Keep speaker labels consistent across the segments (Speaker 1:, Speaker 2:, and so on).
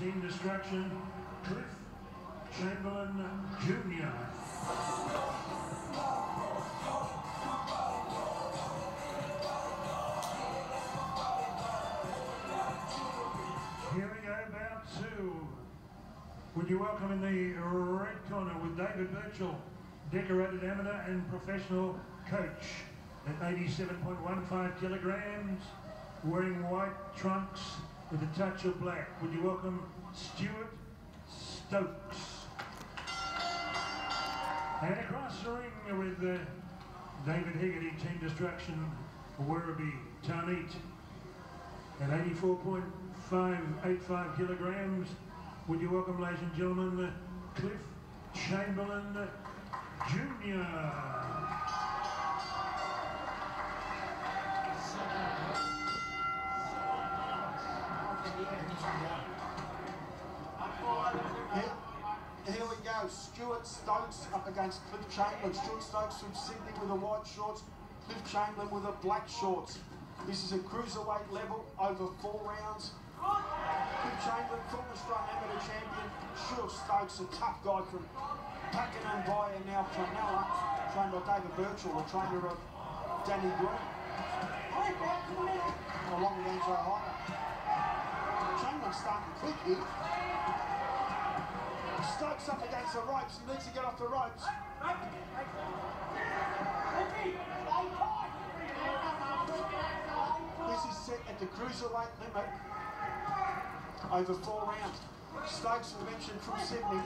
Speaker 1: Team Destruction, Cliff Chamberlain Jr. Here we go, bout two. Would you welcome in the red corner with David Birchall, decorated amateur and professional coach at 87.15 kilograms, wearing white trunks with a touch of black. Would you welcome Stuart Stokes? And across the ring with David Hegarty, Team Destruction, Werribee Tarneet at 84.585 kilograms. Would you welcome, ladies and gentlemen, Cliff Chamberlain Jr.
Speaker 2: Here we go, Stuart Stokes up against Cliff Chamberlain. Stuart Stokes from Sydney with the white shorts, Cliff Chamberlain with the black shorts. This is a cruiserweight level over 4 rounds. Cliff Chamberlain, former strong amateur champion. Stuart Stokes, a tough guy from Pakenham via now Cronulla, trained by David Birchall, the trainer of Danny Green, along with Andrew Hyder. Chamberlain's starting quick here. Stokes up against the ropes, he needs to get off the ropes. This is set at the cruiserweight limit over 4 rounds. Stokes, we mentioned, from Sydney.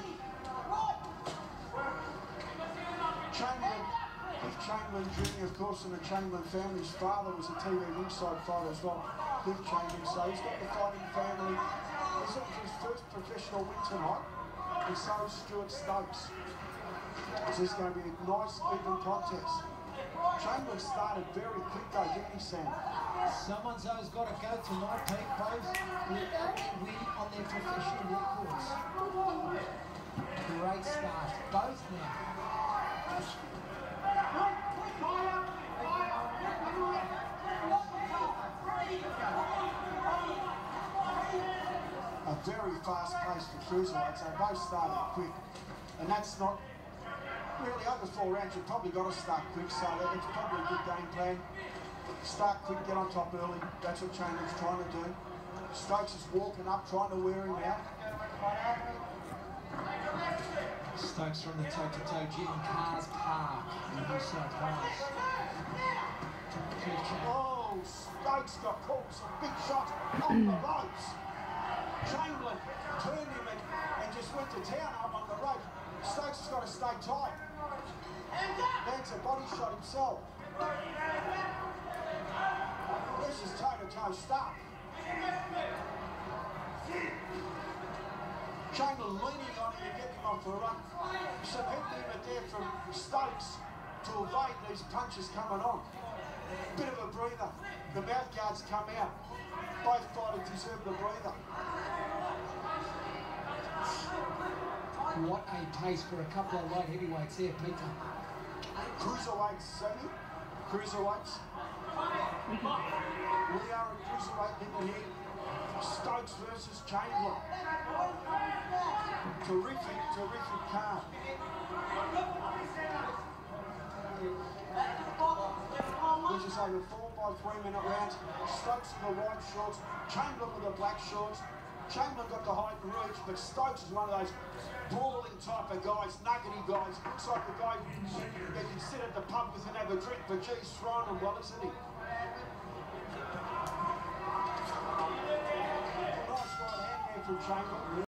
Speaker 2: Chamberlain, Cliff Chamberlain Jr., of course, in the Chamberlain family. His father was a TV ringside fighter as well, Cliff Chamberlain, so he's got the fighting family. He's looking for his first professional win tonight, and so is Stuart Stokes. This is going to be a nice, even contest. Chamberlain started very quick though, didn't he, Sam?
Speaker 3: Someone's always got to go tonight, Pete, both win on their professional records. Great start, both now.
Speaker 2: A very fast pace for cruiserweights. They both started quick, and that's not really over 4 rounds. You've probably got to start quick, so it's probably a good game plan. Start quick, get on top early. That's what Chamberlain's trying to do. Stokes is walking up, trying to wear him out.
Speaker 3: Stokes from the toe-to-toe gym in Cars Park in New South Wales.
Speaker 2: Oh, Stokes got caught some big shots on the ropes. Chamberlain turned him and just went to town up on the rope. Stokes has got to stay tight. Lands a body shot himself. This is toe-to-toe stuff. Chamberlain leaning on him to get him off for a run. Some head movement there from Stokes to evade these punches coming on. Bit of a breather. The mouth guards come out. Both fighters deserve the breather.
Speaker 3: What a pace for a couple of light heavyweights here, Peter.
Speaker 2: Cruiserweights, Sammy. Cruiserweights. We are a cruiserweight limit here. Stokes versus Chamberlain. Terrific card. Which is over 4 by 3 minute rounds. Stokes with the white shorts, Chamberlain with the black shorts. Chamberlain got the height and reach, but Stokes is one of those brawling type of guys, nuggety guys. Looks like a guy that can sit at the pub with and have a drink, but geez, throwing him well, isn't he? Nice right hand there from Chamberlain.